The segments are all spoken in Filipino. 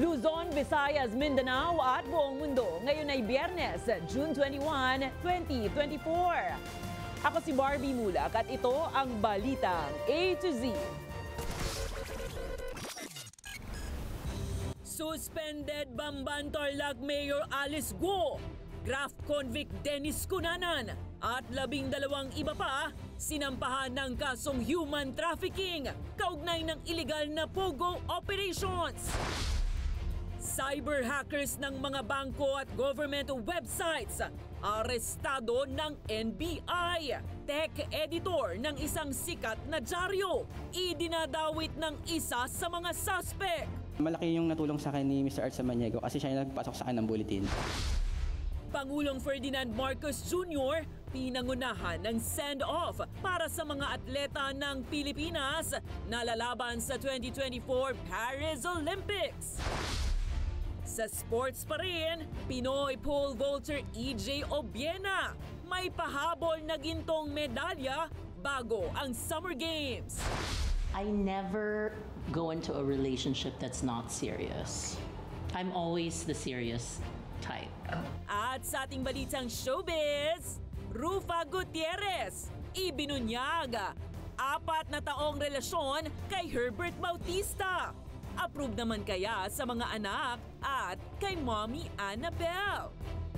Luzon, Visayas, Mindanao at buong mundo. Ngayon ay Biyernes, June 21, 2024. Ako si Barbie Mulak at ito ang Balitang A to Z. Suspended Bamban Tarlac Mayor Alice Guo, graft convict Dennis Cunanan at 12 iba pa sinampahan ng kasong human trafficking kaugnay ng illegal na pogo operations. Cyber hackers ng mga bangko at government websites arestado ng NBI. Tech editor ng isang sikat na dyaryo idinadawit ng isa sa mga suspect. Malaki yung natulong sa akin ni Mr. Art Samaniego kasi siya yung nagpasok sa akin ng bulletin. Pangulong Ferdinand Marcos Jr. pinangunahan ng send-off para sa mga atleta ng Pilipinas na lalaban sa 2024 Paris Olympics. Sa sports pa rin, Pinoy pole vaulter EJ Obiena may pahabol na gintong medalya bago ang Summer Games. I never go into a relationship that's not serious. I'm always the serious type. At sa ating balitang showbiz, Rufa Gutierrez ibinunyag 4 na taong relasyon kay Herbert Bautista. Approve naman kaya sa mga anak at kay Mommy Annabelle?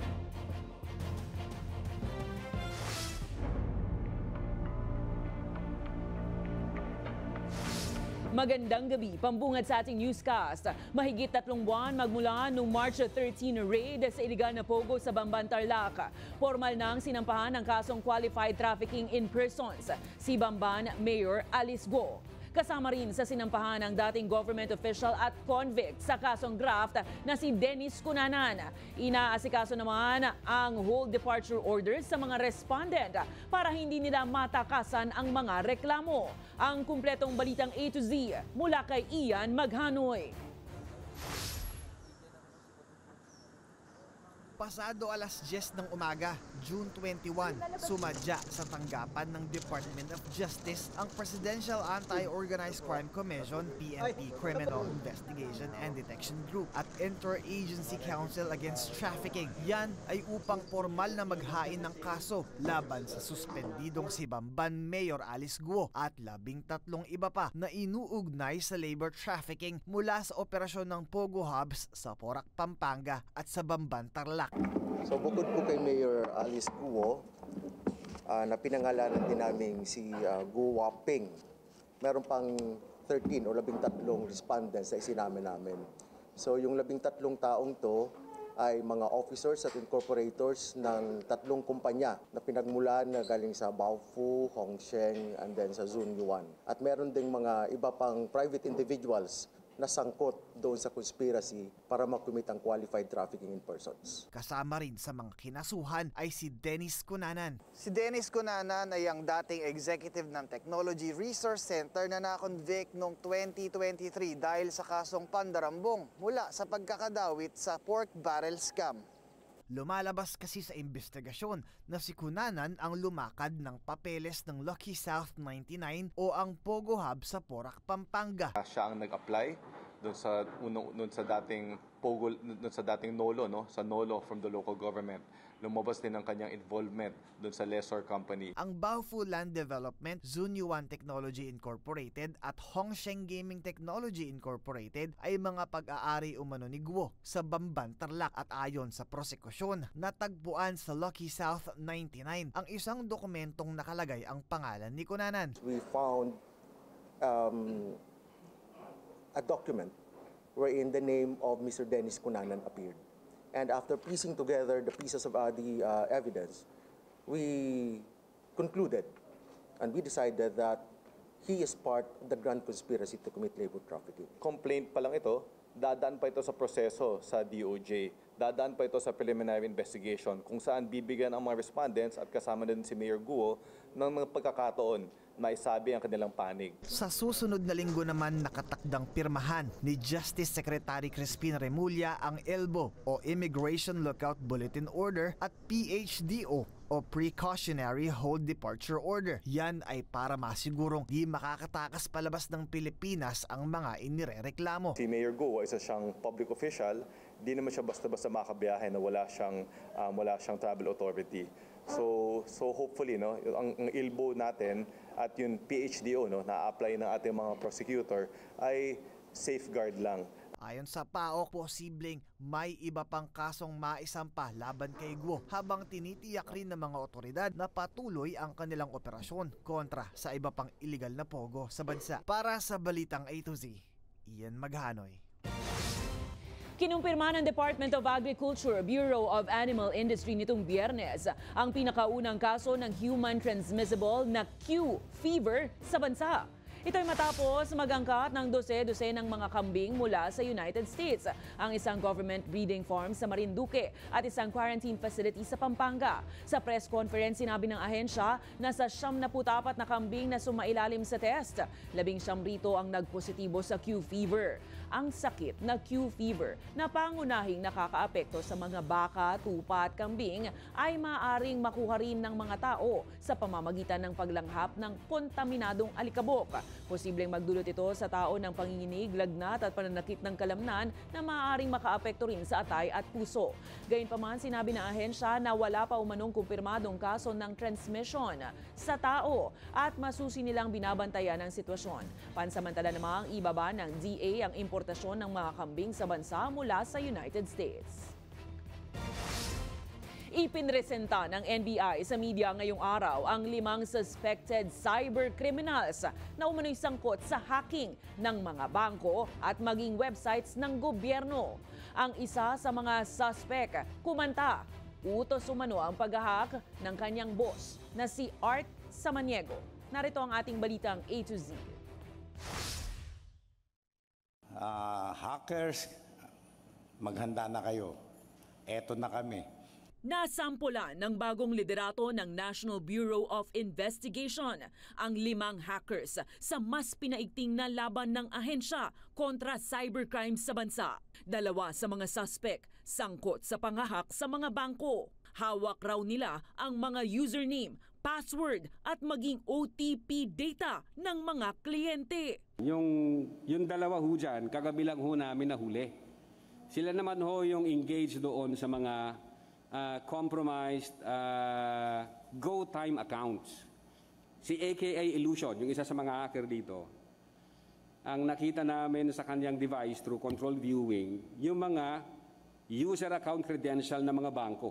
Magandang gabi, pambungad sa ating newscast. Mahigit 3 buwan magmula noong March 13 raid sa iligal na pogo sa Bamban Tarlac. Formal nang sinampahan ng kasong qualified trafficking in persons si Bamban Mayor Alice Guo. Kasama rin sa sinampahan ng dating government official at convict sa kasong graft na si Dennis Cunanan. Inaasikaso naman ang hold departure orders sa mga respondent para hindi nila matakasan ang mga reklamo. Ang kumpletong balitang A to Z mula kay Ian Maghanoy. Pasado alas 10 ng umaga, June 21, sumadya sa tanggapan ng Department of Justice ang Presidential Anti-Organized Crime Commission PNP Criminal Investigation and Detection Group at Interagency Council Against Trafficking. Yan ay upang formal na maghain ng kaso laban sa suspendidong si Bamban Mayor Alice Guo at 13 iba pa na inuugnay sa labor trafficking mula sa operasyon ng Pogo Hubs sa Porac, Pampanga at sa Bamban Tarlac. So bukod po kay Mayor Alice Guo, na pinangalanan din namin si Guo Waping, meron pang 13 o 13 respondents na isinamin namin. So yung 13 taong to ay mga officers at incorporators ng 3 kumpanya na pinagmulan na galing sa Baofu, Hongsheng, and then sa Zhunyuan. At meron ding mga iba pang private individuals na sangkot doon sa conspiracy para makumit ang qualified trafficking in persons. Kasama rin sa mga kinasuhan ay si Dennis Cunanan. Si Dennis Cunanan ay ang dating executive ng Technology Resource Center na na-convict noong 2023 dahil sa kasong pandarambong mula sa pagkakadawit sa pork barrel scam. Lumalabas kasi sa investigasyon na si Cunanan ang lumakad ng papeles ng Lucky South 99 o ang Pogo Hub sa Porac, Pampanga. Siya ang nag-apply doon sa dating Pogo, doon sa dating Nolo, no, sa Nolo from the local government. Lumabas din ang kanyang involvement doon sa lessor company. Ang Baofu Land Development, Zhunyuan Technology Incorporated at Hongsheng Gaming Technology Incorporated ay mga pag-aari umano ni Guo sa Bamban Tarlac at ayon sa prosekusyon, natagpuan sa Lucky South 99 ang isang dokumentong nakalagay ang pangalan ni Cunanan. We found a document wherein the name of Mr. Dennis Cunanan appeared. And after piecing together the pieces of the evidence, we concluded and we decided that he is part of the grand conspiracy to commit labor trafficking. Complaint pa lang ito, dadaan pa ito sa proseso sa DOJ dadaan pa ito sa preliminary investigation kung saan bibigyan ang mga respondents at kasama din si Mayor Guo ng mga pagkakataon maisabi ang kanilang panig. Sa susunod na linggo naman nakatakdang pirmahan ni Justice Secretary Crispin Remulla ang ELBO o Immigration Lookout Bulletin Order at PHDO o Precautionary Hold Departure Order. Yan ay para masigurong di makakatakas palabas ng Pilipinas ang mga inirereklamo. Si Mayor Guo, isa siyang public official, di naman siya basta-basta makabiyahe na wala siyang travel authority. So hopefully ang ILBO natin at yung PHDO na-apply ng ating mga prosecutor ay safeguard lang. Ayon sa PAOK, posibleng may iba pang kasong maisampa laban kay Guo habang tinitiyak rin ng mga otoridad na patuloy ang kanilang operasyon kontra sa iba pang illegal na pogo sa bansa. Para sa Balitang A to Z, Ian Maghanoy. Kinumpirma ng Department of Agriculture, Bureau of Animal Industry nitong Biyernes ang pinakaunang kaso ng human transmissible na Q fever sa bansa. Ito'y matapos mag-angkat ng dose-dose ng mga kambing mula sa United States, ang isang government breeding farm sa Marinduque at isang quarantine facility sa Pampanga. Sa press conference, sinabi ng ahensya na sa 74 na kambing na sumailalim sa test, 19 rito ang nagpositibo sa Q fever. Ang sakit na Q fever na pangunahing nakakaapekto sa mga baka, tupa at kambing ay maaaring makuha rin ng mga tao sa pamamagitan ng paglanghap ng kontaminadong alikabok. Posibleng magdulot ito sa tao ng panginginig, lagnat at pananakit ng kalamnan na maaaring makaapekto rin sa atay at puso. Gayunpaman, sinabi ng ahensya na wala pa umanong kumpirmadong kaso ng transmission sa tao at masusi nilang binabantayan ang sitwasyon. Pansamantala namang ibaba ng DA ang importasyon ng mga kambing sa bansa mula sa United States. Ipinresenta ng NBI sa media ngayong araw ang 5 suspected cyber criminals na umano'y sangkot sa hacking ng mga bangko at maging websites ng gobyerno. Ang isa sa mga suspect kumanta, utos umano ang pag-hack ng kanyang boss na si Art Samaniego. Narito ang ating balitang A to Z. Hackers, maghanda na kayo. Eto na kami. Nasampulan ng bagong liderato ng National Bureau of Investigation ang 5 hackers sa mas pinaigting na laban ng ahensya kontra cybercrime sa bansa. 2 sa mga suspect sangkot sa pangahak sa mga bangko. Hawak raw nila ang mga username, password at maging OTP data ng mga kliyente. Yung 2 ho dyan, kagabi lang ho namin nahuli. Sila naman ho yung engaged doon sa mga compromised go time accounts. Si AKA Illusion, yung isa sa mga hacker dito, ang nakita namin sa kanyang device through control viewing, yung mga user account credential ng mga bangko.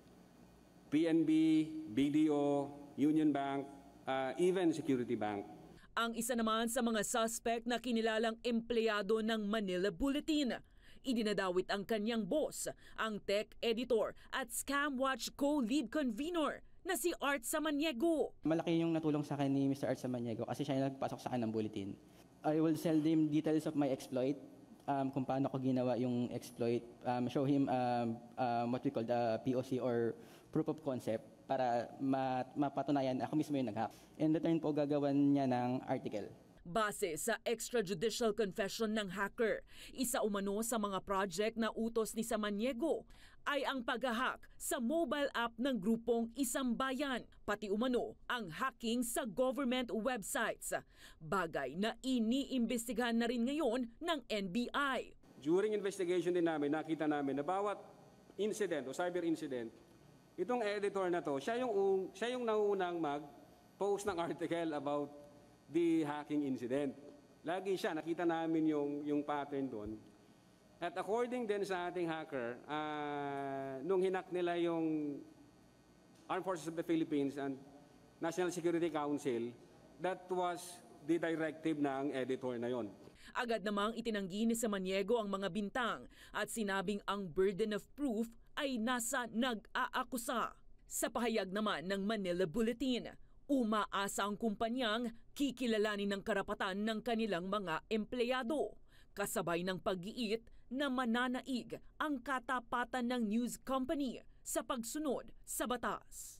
PNB, BDO, Union Bank, even Security Bank. Ang isa naman sa mga suspect na kinilalang empleyado ng Manila Bulletin. Idinadawit ang kanyang boss, ang tech editor at ScamWatch co-lead convener na si Art Samaniego. Malaki yung natulong sa akin ni Mr. Art Samaniego kasi siya yung nagpasok sa akin ng bulletin. I will sell him details of my exploit, kung paano ko ginawa yung exploit, show him what we call the POC or proof of concept para mapatunayan ako mismo yung nag-hack. In return po gagawan niya ng article. Base sa extrajudicial confession ng hacker, isa umano sa mga project na utos ni Samaniego ay ang pag-hack sa mobile app ng grupong Isang Bayan, pati umano ang hacking sa government websites. Bagay na iniimbestigahan na rin ngayon ng NBI. During investigation din namin, nakita namin na bawat incident o cyber incident, itong editor na to, siya yung naunang mag-post ng article about the hacking incident. Lagi siya, nakita namin yung pattern doon. At according din sa ating hacker, nung hinak nila yung Armed Forces of the Philippines and National Security Council, that was the directive ng editor na yon. Agad namang itinanggi ni Samaniego ang mga bintang at sinabing ang burden of proof ay nasa nag-aakusa. Sa pahayag naman ng Manila Bulletin, umaasa ang kumpanyang kikilalanin ng karapatan ng kanilang mga empleyado, kasabay ng pag-iit na mananaig ang katapatan ng news company sa pagsunod sa batas.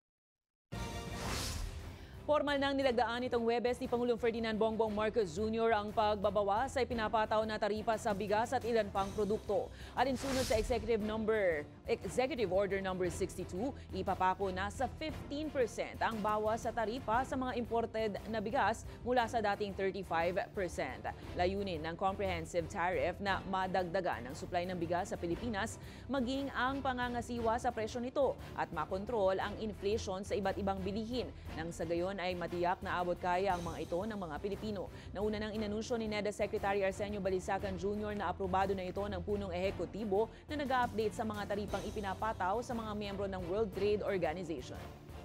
Formal nang nilagdaan itong Huwebes ni Pangulong Ferdinand Bongbong Marcos Jr. ang pagbabawas sa ipinapataw na taripa sa bigas at ilan pang produkto. Alinsunod sa Executive Order number 62, ipapako na sa 15% ang bawas sa taripa sa mga imported na bigas mula sa dating 35%. Layunin ng comprehensive tariff na madagdagan ang supply ng bigas sa Pilipinas, maging ang pangangasiwa sa presyo nito at makontrol ang inflation sa iba't ibang bilihin nang sa gayon ay matiyak na abot kaya ang mga ito ng mga Pilipino. Nauna nang inanunsyo ni NEDA Secretary Arsenio Balisacan Jr. na aprobado na ito ng punong ehekutibo na nag-update sa mga taripang ipinapataw sa mga miyembro ng World Trade Organization.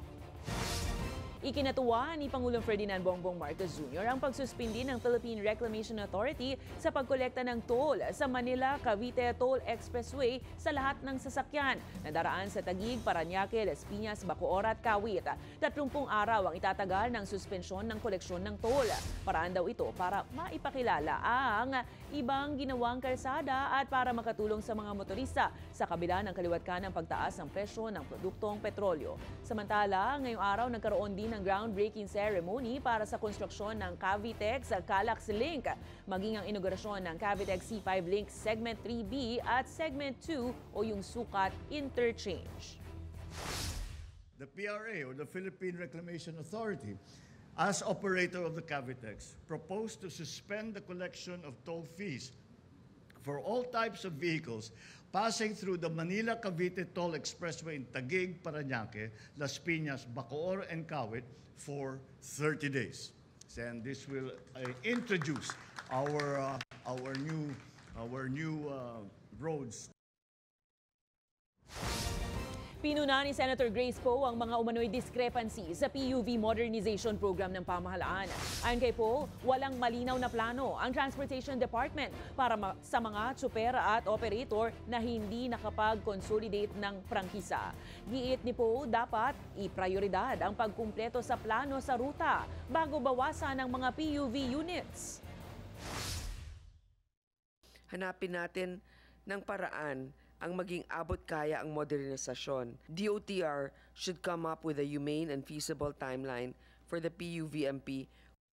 Ikinatuwa ni Pangulong Ferdinand Bongbong Marcos Jr. ang pagsuspindi ng Philippine Reclamation Authority sa pagkolekta ng toll sa Manila-Cavite Toll Expressway sa lahat ng sasakyan na daraan sa Taguig, Parañaque, Las Piñas, Bacoor at Kawit. 30 araw ang itatagal ng suspensyon ng koleksyon ng toll. Paraan daw ito para maipakilala ang ibang ginawang kalsada at para makatulong sa mga motorista sa kabila ng kaliwat kanang pagtaas ng presyo ng produktong petrolyo. Samantala, ngayong araw nagkaroon din ng groundbreaking ceremony para sa konstruksyon ng Cavitex Calax Link, maging ang inaugurasyon ng Cavitex C5 Link Segment 3B at Segment 2 o yung Sukat Interchange. The PRA or the Philippine Reclamation Authority, as operator of the Cavitex, proposed to suspend the collection of toll fees for all types of vehicles passing through the Manila-Cavite Toll Expressway in Taguig, Parañaque, Las Piñas, Bacoor, and Kawit for 30 days. And this will introduce our new roads. Pinuna ni Senator Grace Poe ang mga umano'y discrepancy sa PUV modernization program ng pamahalaan. Ayon kay Poe, walang malinaw na plano ang Transportation Department para sa mga tsuper at operator na hindi nakapag-consolidate ng prangkisa. Giit ni Poe, dapat iprioridad ang pagkumpleto sa plano sa ruta bago bawasan ang mga PUV units. Hanapin natin ng paraan ang maging abot kaya ang modernisasyon. DOTR should come up with a humane and feasible timeline for the PUVMP.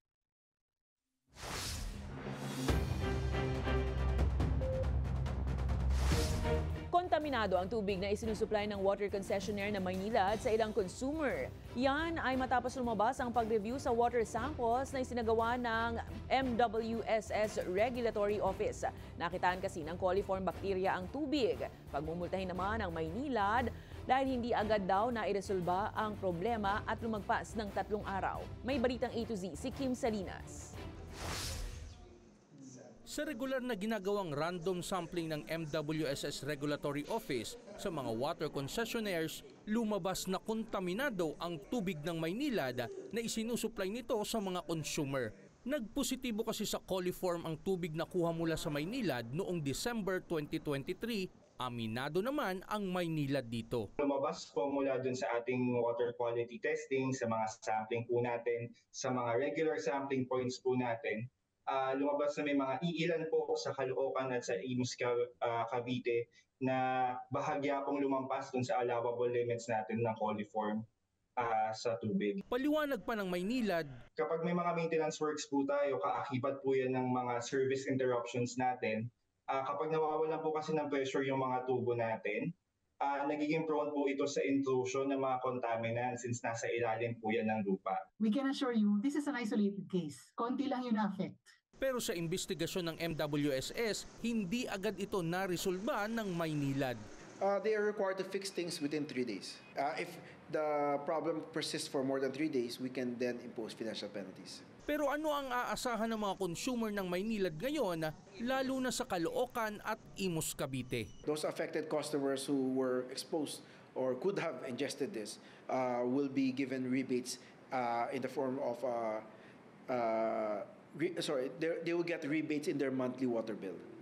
Kontaminado ang tubig na isinusupply ng water concessionaire na Maynilad sa ilang consumer. Yan ay matapos lumabas ang pag-review sa water samples na isinagawa ng MWSS Regulatory Office. Nakitaan kasi ng coliform bacteria ang tubig. Pagmumultahin naman ang Maynilad dahil hindi agad daw na iresolba ang problema at lumagpas ng 3 araw. May balitang A to Z si Kim Salinas. Sa regular na ginagawang random sampling ng MWSS Regulatory Office sa mga water concessionaires, lumabas na kontaminado ang tubig ng Maynilad na isinusupply nito sa mga consumer. Nagpositibo kasi sa coliform ang tubig na kuha mula sa Maynilad noong December 2023. Aminado naman ang Maynilad dito. Lumabas po mula dun sa ating water quality testing, sa mga sampling po natin, sa mga regular sampling points po natin. Lumabas na may mga iilan po sa Caloocan at sa Imus Cavite na bahagya pong lumampas dun sa allowable limits natin ng coliform sa tubig. Paliwanag pa ng Maynilad, kapag may mga maintenance works po tayo, kaakibat po yan ng mga service interruptions natin. Kapag nawawalan po kasi ng pressure yung mga tubo natin, nagiging prone po ito sa intrusion ng mga contaminants since nasa ilalim po yan ng lupa. We can assure you, this is an isolated case. Konti lang yun na-affect. Pero sa investigasyon ng MWSS, hindi agad ito naresolba ng Maynilad. They are required to fix things within 3 days. If the problem persists for more than 3 days, we can then impose financial penalties. Pero ano ang aasahan ng mga consumer ng Maynilad ngayon, lalo na sa Caloocan at Imus Cavite? Those affected customers who were exposed or could have ingested this will be given rebates in the form of they will get rebates in their monthly water bill.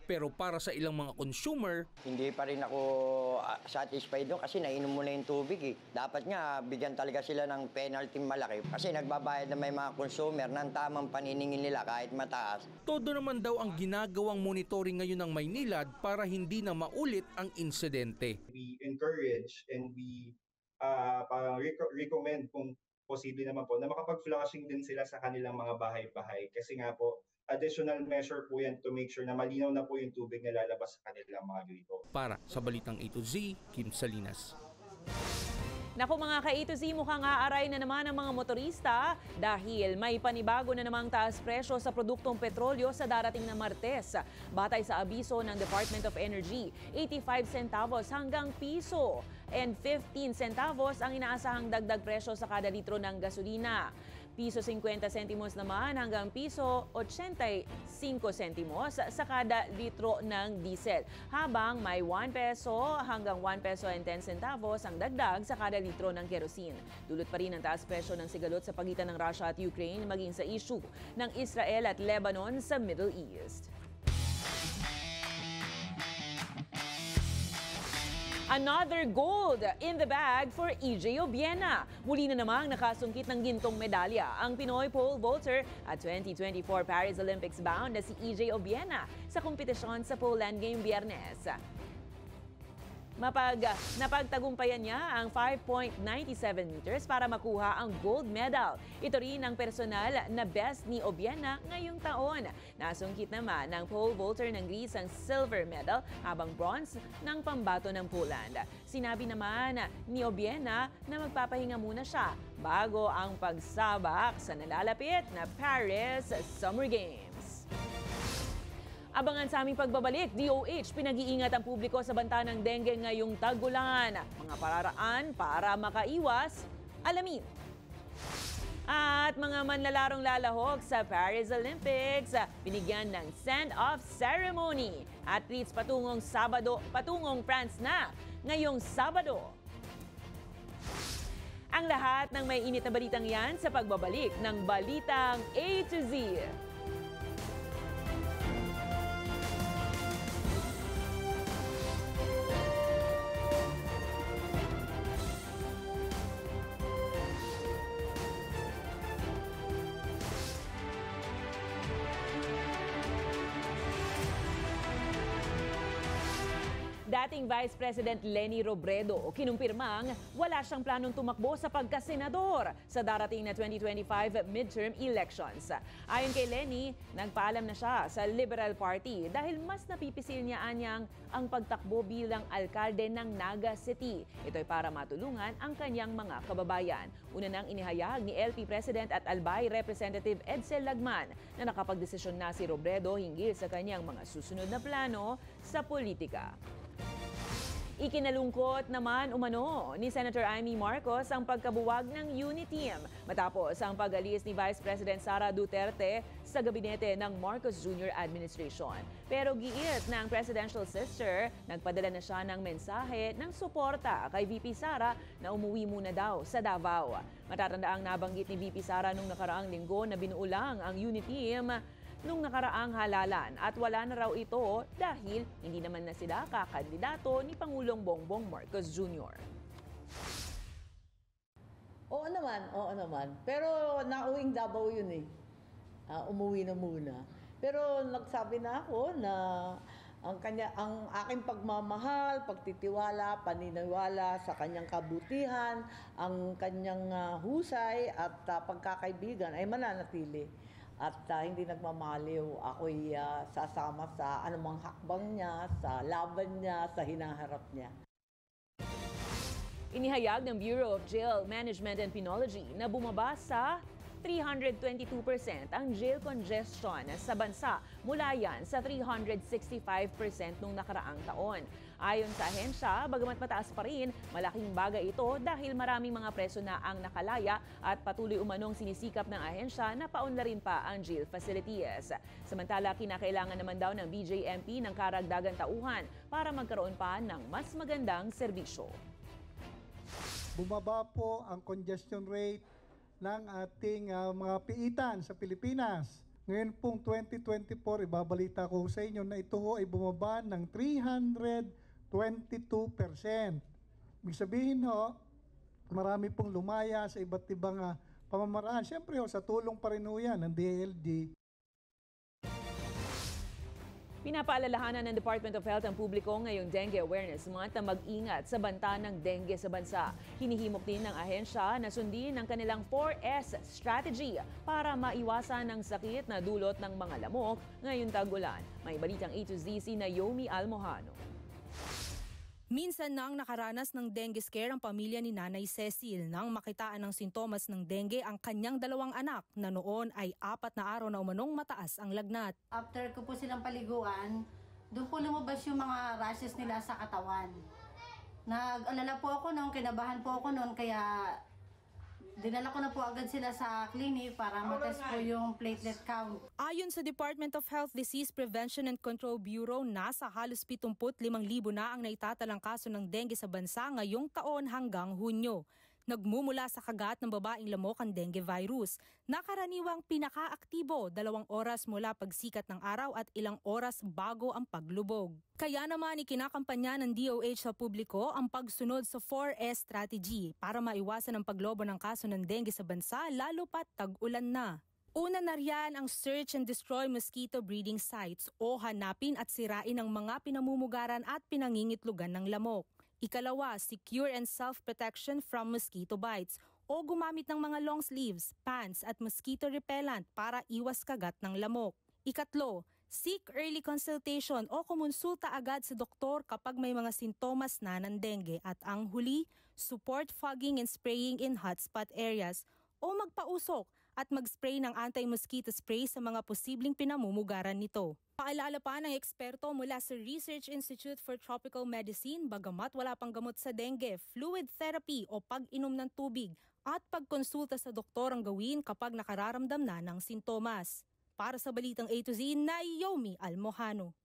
Pero para sa ilang mga consumer, hindi pa rin ako satisfied doon kasi nainom mo na yung tubig eh. Dapat nga bigyan talaga sila ng penalty malaki kasi nagbabayad na may mga consumer ng tamang paniningin nila kahit mataas. Todo naman daw ang ginagawang monitoring ngayon ng Maynilad para hindi na maulit ang insidente. We encourage and we recommend kung posible naman po na makapag-flushing din sila sa kanilang mga bahay-bahay kasi nga po additional measure po yan to make sure na malinaw na po yung tubig na lalabas sa kanilang mga grito. Para sa Balitang A to Z, Kim Salinas. Naku mga ka-A to Z, mukhang aaray na naman ang mga motorista dahil may panibago na namang taas presyo sa produktong petrolyo sa darating na Martes. Batay sa abiso ng Department of Energy, 85 centavos hanggang piso and 15 centavos ang inaasahang dagdag presyo sa kada litro ng gasolina. Piso 50 sentimos naman hanggang piso 85 sentimos sa kada litro ng diesel. Habang may 1 peso hanggang 1 peso and 10 centavos ang dagdag sa kada litro ng kerosene. Dulot pa rin ang taas presyo ng sigalot sa pagitan ng Russia at Ukraine maging sa issue ng Israel at Lebanon sa Middle East. Another gold in the bag for EJ Obiena. Muli na namang nakasungkit ng gintong medalya ang Pinoy pole vaulter at 2024 Paris Olympics bound na si EJ Obiena sa kompetisyon sa Poland Game Biyernes. Napagtagumpayan niya ang 5.97 meters para makuha ang gold medal. Ito rin ang personal na best ni Obiena ngayong taon. Nasungkit naman ng pole vaulter ng Greece ang silver medal habang bronze ng pambato ng Poland. Sinabi naman ni Obiena na magpapahinga muna siya bago ang pagsabak sa nalalapit na Paris Summer Games. Abangan sa aming pagbabalik, DOH, pinag-iingat ang publiko sa banta ng dengue ngayong tag-ulan. Mga pararaan para makaiwas, alamin. At mga manlalarong lalahok sa Paris Olympics, binigyan ng send-off ceremony. Athletes patungong France na ngayong Sabado. Ang lahat ng may init na balitang yan sa pagbabalik ng Balitang A to Z. Dating Vice President Leni Robredo kinumpirmang wala siyang planong tumakbo sa pagkasenador sa darating na 2025 midterm elections. Ayon kay Leni, nagpaalam na siya sa Liberal Party dahil mas napipisil niya anyang ang pagtakbo bilang alkalde ng Naga City. Ito ay para matulungan ang kanyang mga kababayan. Una nang inihayag ni LP President at Albay Representative Edsel Lagman na nakapagdesisyon na si Robredo hinggil sa kanyang mga susunod na plano sa politika. Ikinalungkot naman umano ni Senator Amy Marcos ang pagkabuwag ng UNITEAM matapos ang pag-alis ni Vice President Sara Duterte sa gabinete ng Marcos Jr. Administration. Pero giit ng presidential sister, nagpadala na siya ng mensahe ng suporta kay VP Sara na umuwi muna daw sa Davao. Matatandaang nabanggit ni VP Sara nung nakaraang linggo na binuulang ang UNITEAM nung nakaraang halalan at wala na raw ito dahil hindi naman na sila kakandidato ni Pangulong Bongbong Marcos Jr. Oo naman. Pero nauwing Davao yun eh. Umuwi na muna. Pero nagsabi na ako na ang aking pagmamahal, pagtitiwala, paniniwala sa kanyang kabutihan, ang kanyang husay at pagkakaibigan ay mananatili. At hindi nagmamaliw, ako'y sasama sa anumang hakbang niya, sa laban niya, sa hinaharap niya. Inihayag ng Bureau of Jail Management and Penology na bumaba sa 322% ang jail congestion sa bansa mula yan sa 365% nung nakaraang taon. Ayon sa ahensya, bagamat mataas pa rin, malaking bagay ito dahil maraming mga preso na ang nakalaya at patuloy umanong sinisikap ng ahensya na paunlarin pa ang jail facilities. Samantala, kinakailangan naman daw ng BJMP ng karagdagang tauhan para magkaroon pa ng mas magandang serbisyo. Bumaba po ang congestion rate ng ating mga piitan sa Pilipinas. Ngayon pong 2024, ibabalita ko sa inyo na ito ho ay bumaba ng 322%. Ibig sabihin ho, marami pong lumaya sa iba't ibang pamamaraan. Siyempre ho, sa tulong pa rin ho yan ng DILG. Pinapaalalahanan ng Department of Health ang publiko ngayong Dengue Awareness Month na mag-ingat sa banta ng dengue sa bansa. Hinihimok din ng ahensya na sundin ang kanilang 4S strategy para maiwasan ang sakit na dulot ng mga lamok ngayong tag-ulan. May balitang A to Z si Naomi Almojano. Minsan nang nakaranas ng dengue scare ang pamilya ni Nanay Cecil nang makitaan ng sintomas ng dengue ang kanyang 2 anak na noon ay 4 na araw na umanong mataas ang lagnat. After ko po silang paliguan, doon po lumabas yung mga rashes nila sa katawan. Nag-alala po ako noon, kinabahan po ako noon, kaya dinala ko na po agad sila sa clinic para matest po yung platelet count. Ayon sa Department of Health Disease Prevention and Control Bureau, nasa halos 75,000 na ang naitatalang kaso ng dengue sa bansa ngayong taon hanggang Hunyo. Nagmumula sa kagat ng babaeng lamok ang dengue virus. Nakaraniwang pinakaaktibo 2 oras mula pagsikat ng araw at ilang oras bago ang paglubog. Kaya naman ikinakampanya ng DOH sa publiko ang pagsunod sa 4S strategy para maiwasan ang paglobo ng kaso ng dengue sa bansa lalo pat tag-ulan na. Una na riyan ang search and destroy mosquito breeding sites o hanapin at sirain ang mga pinamumugaran at pinangingitlugan ng lamok. Ikalawa, secure and self-protection from mosquito bites o gumamit ng mga long sleeves, pants at mosquito repellent para iwas kagat ng lamok. Ikatlo, seek early consultation o kumonsulta agad sa doktor kapag may mga sintomas na ng dengue. At ang huli, support fogging and spraying in hotspot areas o magpausok at mag-spray ng anti-mosquito spray sa mga posibleng pinamumugaran nito. Paalala pa ng eksperto mula sa Research Institute for Tropical Medicine, bagamat wala pang gamot sa dengue, fluid therapy o pag-inom ng tubig at pagkonsulta sa doktor ang gawin kapag nakararamdam na ng sintomas. Para sa Balitang A to Z, Naomi Almojano.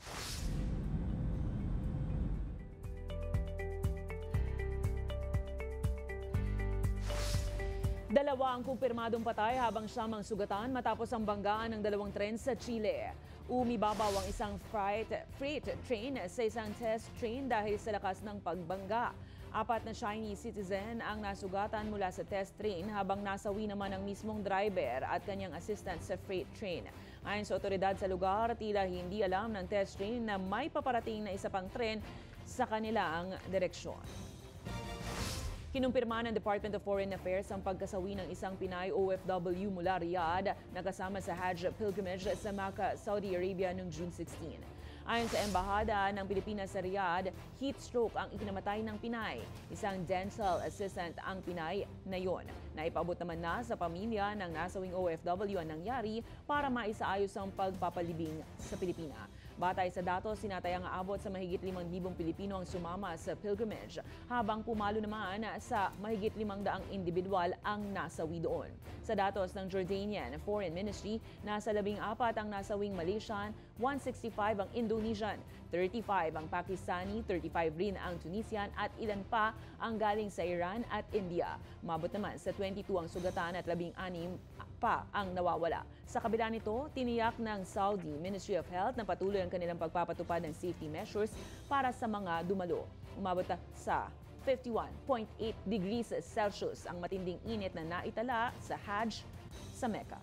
Dalawa ang kumpirmadong patay habang siyamang sugatan matapos ang banggaan ng 2 tren sa Chile. Umibabaw ang isang freight train sa isang test train dahil sa lakas ng pagbangga. 4 na Chinese citizen ang nasugatan mula sa test train habang nasawi naman ang mismong driver at kanyang assistant sa freight train. Ayon sa otoridad sa lugar, tila hindi alam ng test train na may paparating na isa pang tren sa kanilang direksyon. Kinumpirma ng Department of Foreign Affairs ang pagkasawi ng isang Pinay OFW mula Riyadh na kasama sa Hajj pilgrimage sa Makkah, Saudi Arabia noong June 16. Ayon sa Embahada ng Pilipinas sa Riyadh, heat stroke ang ikinamatay ng Pinay. Isang dental assistant ang Pinay na yon. Naipaabot naman na sa pamilya ng nasawing OFW ang nangyari para maisaayos ang pagpapalibing sa Pilipinas. Batay sa datos, sinatayang aabot sa mahigit 5,000 Pilipino ang sumama sa pilgrimage, habang pumalo naman sa mahigit 500 individual ang nasawi doon. Sa datos ng Jordanian Foreign Ministry, nasa 14 ang nasawing Malaysian, 165 ang Indonesian, 35 ang Pakistani, 35 rin ang Tunisian at ilan pa ang galing sa Iran at India. Umabot naman sa 22 ang sugatan at 16 pa ang nawawala. Sa kabila nito, tiniyak ng Saudi Ministry of Health na patuloy ang kanilang pagpapatupad ng safety measures para sa mga dumalo. Umabot sa 51.8 degrees Celsius ang matinding init na naitala sa Hajj sa Mecca.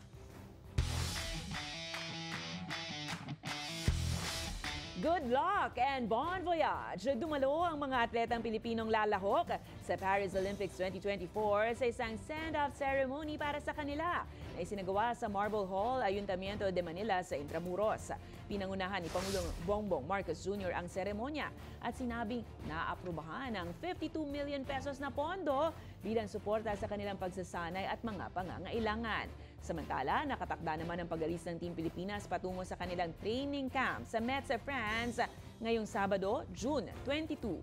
Good luck and bon voyage! Dumalo ang mga atletang Pilipinong lalahok sa Paris Olympics 2024 sa isang send-off ceremony para sa kanila na isinagawa sa Marble Hall, Ayuntamiento de Manila sa Intramuros. Pinangunahan ni Pangulong Bongbong Marcos Jr. ang seremonya at sinabing naaprubahan ang 52 million pesos na pondo bilang suporta sa kanilang pagsasanay at mga pangangailangan. Samantala, nakatakda naman ang pag-alis ng Team Pilipinas patungo sa kanilang training camp sa Metz, France ngayong Sabado, June 22.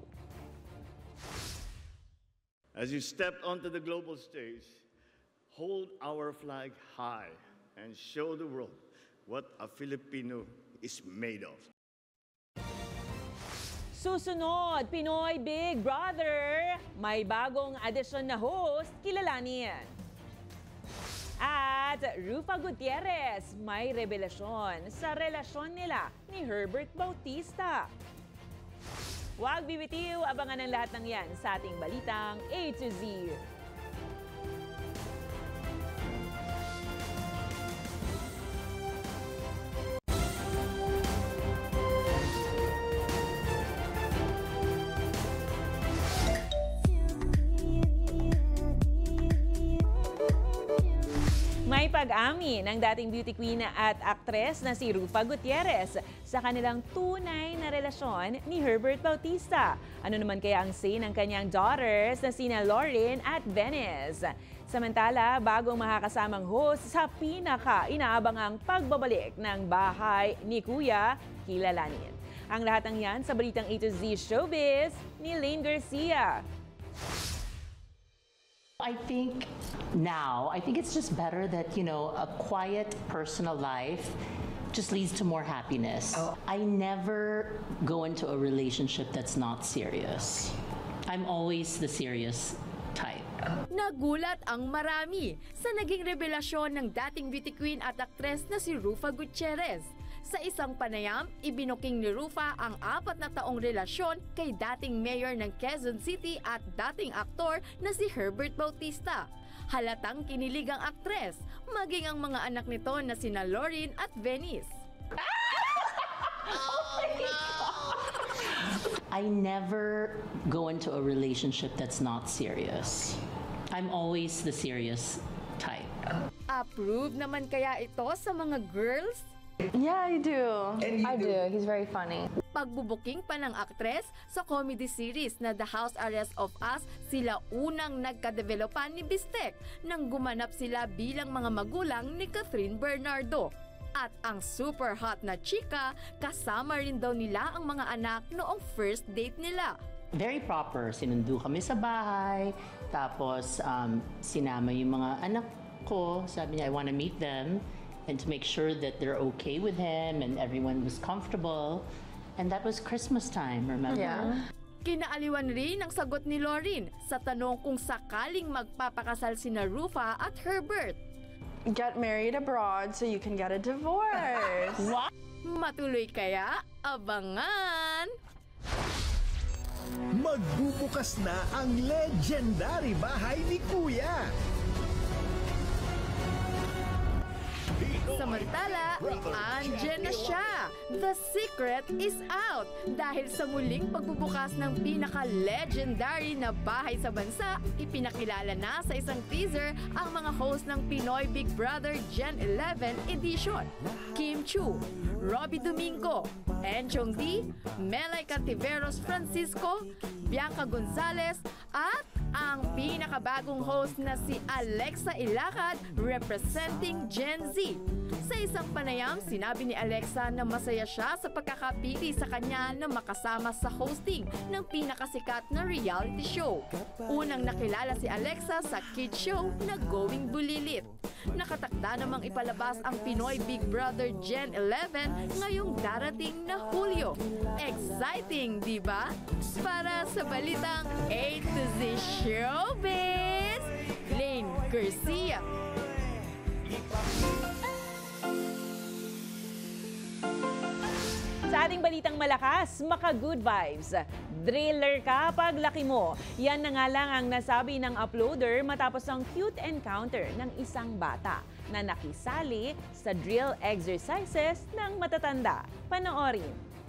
As you step onto the global stage, hold our flag high and show the world what a Filipino is made of. Susunod, Pinoy Big Brother. May bagong addition na host, kilalanin. At At Rufa Gutierrez may revelasyon sa relasyon nila ni Herbert Bautista. Huwag bibitiw, abangan ang lahat ng yan sa ating balitang A to Z. May pag-amin ng dating beauty queen at actress na si Rufa Gutierrez sa kanilang tunay na relasyon ni Herbert Bautista. Ano naman kaya ang say ng kanyang daughters na sina Lauren at Venice? Samantala, bagong makakasamang host sa pinaka-inaabangang pagbabalik ng bahay ni Kuya, kilalanin. Ang lahat ng yan sa balitang A to Z Showbiz ni Lane Garcia. I think it's just better that, a quiet personal life just leads to more happiness. I never go into a relationship that's not serious. I'm always the serious type. Nagulat ang marami sa naging revelasyon ng dating beauty queen at aktres na si Rufa Gutierrez. Sa isang panayam, ibinuking ni Rufa ang 4 na taong relasyon kay dating mayor ng Quezon City at dating aktor na si Herbert Bautista. Halatang kinilig ang aktres, maging ang mga anak nito na sina Lauren at Venice. I never go into a relationship that's not serious. I'm always the serious type. Approve naman kaya ito sa mga girls? Yeah, I do. I do. He's very funny. Pagbubuking pa ng aktres sa comedy series na The House Arrest of Us, sila unang nagkadevelopan ni Bistek nang gumanap sila bilang mga magulang ni Catherine Bernardo. At ang super hot na chika, kasama rin daw nila ang mga anak noong first date nila. Very proper. Sinundo kami sa bahay. Tapos sinama yung mga anak ko. Sabi niya, I want to meet them. And to make sure that they're okay with him and everyone was comfortable. And that was Christmas time, remember? Yeah. Kinaaliwan rin ang sagot ni Lauren sa tanong kung sakaling magpapakasal sina Rufa at Herbert. Get married abroad so you can get a divorce. What? Matuloy kaya? Abangan! Magbubukas na ang legendary bahay ni Kuya. Samantala, andyan na siya! The secret is out! Dahil sa muling pagbubukas ng pinaka-legendary na bahay sa bansa, ipinakilala na sa isang teaser ang mga host ng Pinoy Big Brother Gen 11 edition. Kim Chu, Robbie Domingo, Enchong D, Melay Cantiveros Francisco, Bianca Gonzalez, at ang pinakabagong host na si Alexa Ilacad representing Gen Z. Sa isang panayam, sinabi ni Alexa na masaya siya sa pagkakapili sa kanya na makasama sa hosting ng pinakasikat na reality show. Unang nakilala si Alexa sa kids show na Going Bulilit. Nakatakda namang ipalabas ang Pinoy Big Brother Gen 11 ngayong darating na Hulyo. Exciting, di ba? Para sa balitang A to Z Showbiz, Lane Garcia. Sa ating balitang malakas, maka-good vibes. Driller ka pag laki mo. Yan na nga lang ang nasabi ng uploader matapos ang cute encounter ng isang bata na nakisali sa drill exercises ng matatanda. Panoorin.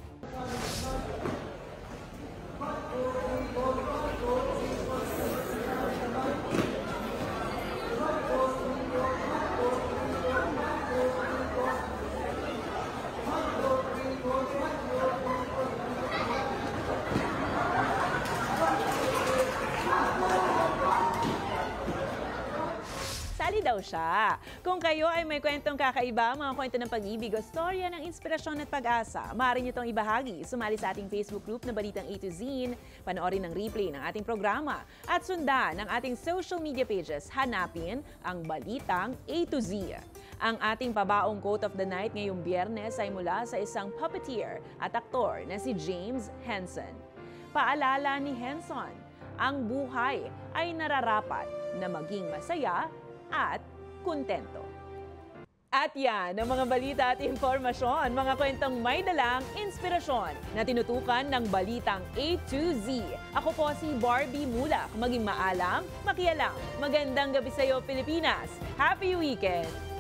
Sali daw siya. Kung kayo ay may kwentong kakaiba, mga kwento ng pag-ibig o storya ng inspirasyon at pag-asa, maaari niyo itong ibahagi. Sumali sa ating Facebook group na Balitang A to Z, panoorin ang replay ng ating programa, at sundan ang ating social media pages. Hanapin ang Balitang A to Z. Ang ating pabaong quote of the night ngayong Biyernes ay mula sa isang puppeteer at aktor na si James Henson. Paalala ni Henson, ang buhay ay nararapat na maging masaya at kontento. At yan ang mga balita at impormasyon, mga kwentong may dalang inspirasyon na tinutukan ng balitang A to Z. Ako po si Barbie Mulak. Maging maalam, makialam. Magandang gabi sa iyo, Pilipinas. Happy weekend!